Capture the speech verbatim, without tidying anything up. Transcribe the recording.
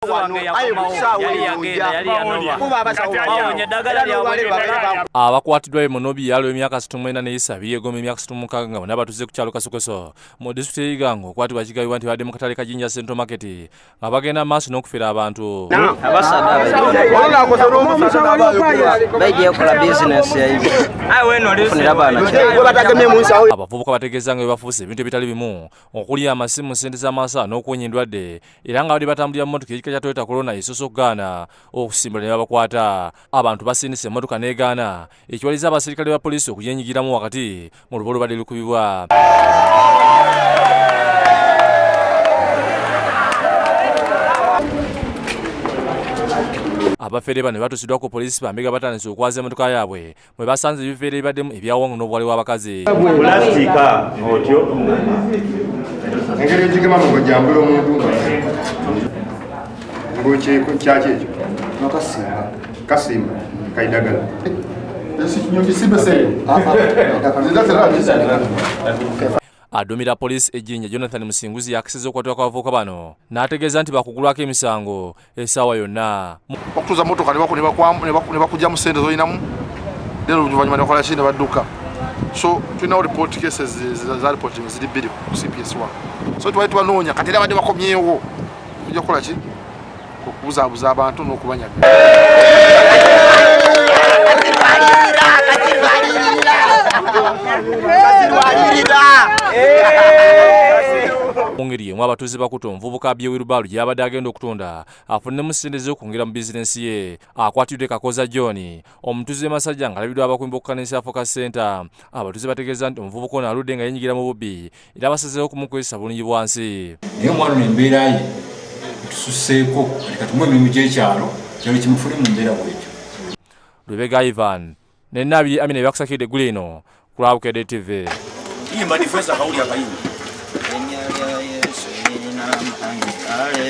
abakwatiddwa Munobi yalo emyaka sitini mu ena n'esatu yegoma emyaka sitini mu mukaaga nga bonna batuze ku kyalo Kasukeso mu disitulikiti y'e Iganga okwatibwa kigambibwa nti badde mu katale ka Jinja Central Market nga bagenda maaso n'okufera abantu. Abavubuka bategeeza nga bebafuuse ebintu ebitali bimu okuli amasimu, ssente z'amasa n'okuwonya endwadde era nga bali batambulira mu mmotoka ekika kya Toyota Corona esoose okugaana okusimbula ne babakwata. Abantu basindise emmotoka n'egaana ekiwaliza abaserikale ba poliisi okugyenyigiramu wakati mu lubo olubadde lukubibwa. Abafere bano batusiddwa ku poliisi bambega batandise okwaza emmotoka yaabwe mwe basanze ebifeere ebibaddemu ebyawongo n'obwali bw'abakazi. Pulastika otyo engeri ekigema mu kujambula omuntu ng'okyeko kyaki ekyo nakasimba kasimba kaidagala Adumira poliisi ejjinja Jonathan Musinguzi yakisiza okukwatibwa kw'abavubuka bano n'ategeeza nti bakugulwako emisango essaawa yonna. Okutuuza mmotoka ne bakugyamu ssente z'olinamu leero oluvannyuma ne bakola ki ne badduka. So tulinawo report cases za reporting ziri bbiri ku C P S one. So twali tubanoonya kati era badde bakomyewo kujja kukola ki okubuzaabuza abantu n'okubanyaga. Mungeri yemu abatuuze bakuto omuvubuka by'ewirubalu gy'abadde agenda okutunda afunemu ssente z'okwongera mu bizinensi ye. Akwatiddwa Kakoza John omutuuze w'Masajja ng'alabiddwa abakuumi b'okukkanisa ya Focus Center. Abatuuze bategeeza nti omuvubuka ono aludde nga yenyigira mu bubbi era basazeewo okumukozesa bulungi bwansi. Naye omwana ono embeera ye tususseeko leka tumuwe emirimu gy'ekyalo kyalo kimufune mu mbeera bw'ekyo. Lubega Ivan ne Nabi Amina ebyakusakidde eggulu eno ku Lwabukedde T V. Yimba difensa kawuli akayimba.